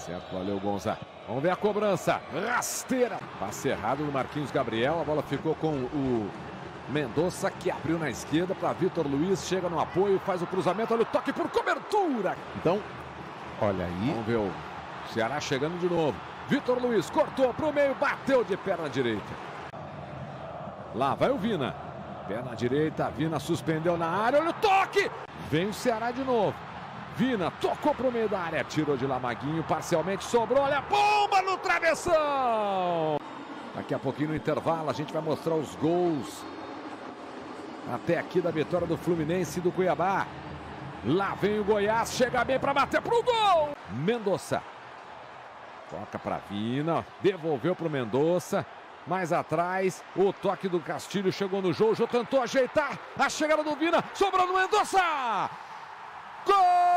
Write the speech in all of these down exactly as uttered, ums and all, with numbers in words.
certo, valeu, Gonza. Vamos ver a cobrança. Rasteira. Passe errado do Marquinhos Gabriel. A bola ficou com o Mendonça, que abriu na esquerda para Vitor Luiz. Chega no apoio, faz o cruzamento. Olha o toque por cobertura. Então, olha aí. Vamos ver o Ceará chegando de novo. Vitor Luiz cortou para o meio, bateu de perna direita. Lá vai o Vina. Perna direita, Vina suspendeu na área. Olha o toque. Vem o Ceará de novo. Vina tocou para o meio da área, tirou de lá Maguinho, parcialmente sobrou, olha a bomba no travessão! Daqui a pouquinho no intervalo a gente vai mostrar os gols até aqui da vitória do Fluminense e do Cuiabá. Lá vem o Goiás, chega bem para bater pro gol! Mendonça toca para Vina, devolveu para o Mendonça, mais atrás, o toque do Castilho chegou no Jô, o Jô tentou ajeitar, a chegada do Vina, sobrou no Mendonça! Gol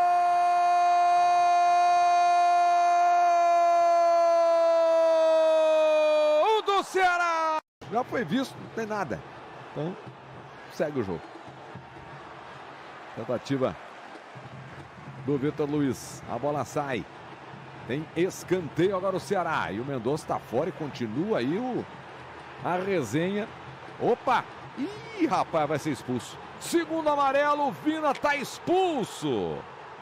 do Ceará! Já foi visto, não tem nada. Então, segue o jogo. Tentativa do Vitor Luiz. A bola sai. Tem escanteio agora o Ceará. E o Mendonça está fora e continua aí o... a resenha. Opa! Ih, rapaz, vai ser expulso. Segundo amarelo, o Vina está expulso.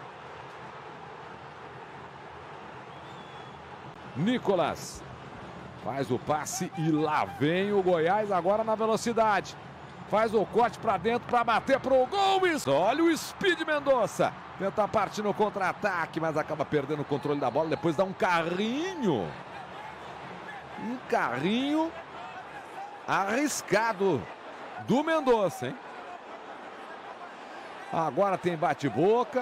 Nicolas faz o passe e lá vem o Goiás agora na velocidade. Faz o corte para dentro para bater pro gol. Olha o Speed Mendonça. Tenta partir no contra-ataque, mas acaba perdendo o controle da bola. Depois dá um carrinho. Um carrinho arriscado do Mendonça, hein? Agora tem bate-boca.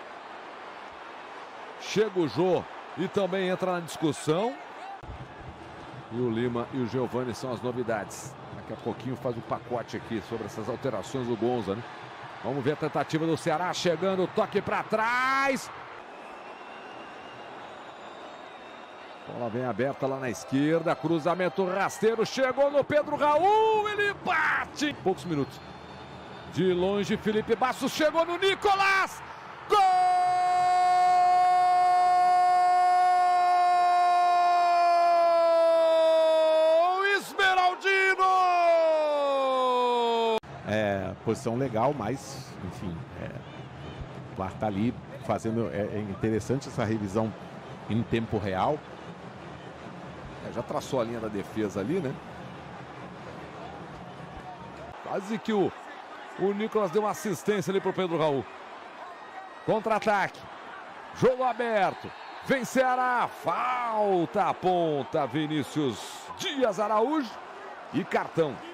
Chega o Jô e também entra na discussão. E o Lima e o Giovani são as novidades. Daqui a pouquinho faz o pacote aqui sobre essas alterações do Gonza, né? Vamos ver a tentativa do Ceará chegando, toque para trás. Bola bem aberta lá na esquerda, cruzamento rasteiro, chegou no Pedro Raul, ele bate. Poucos minutos. De longe, Felipe Bastos chegou no Nicolas. Gol! Esmeraldino! É, posição legal, mas, enfim, é, o Clark tá ali fazendo. É, é interessante essa revisão em tempo real. É, já traçou a linha da defesa ali, né? Quase que o. O Nicolas deu uma assistência ali para o Pedro Raul. Contra-ataque. Jogo aberto. Vem Ceará. Falta a ponta. Vinícius Dias Araújo. E cartão.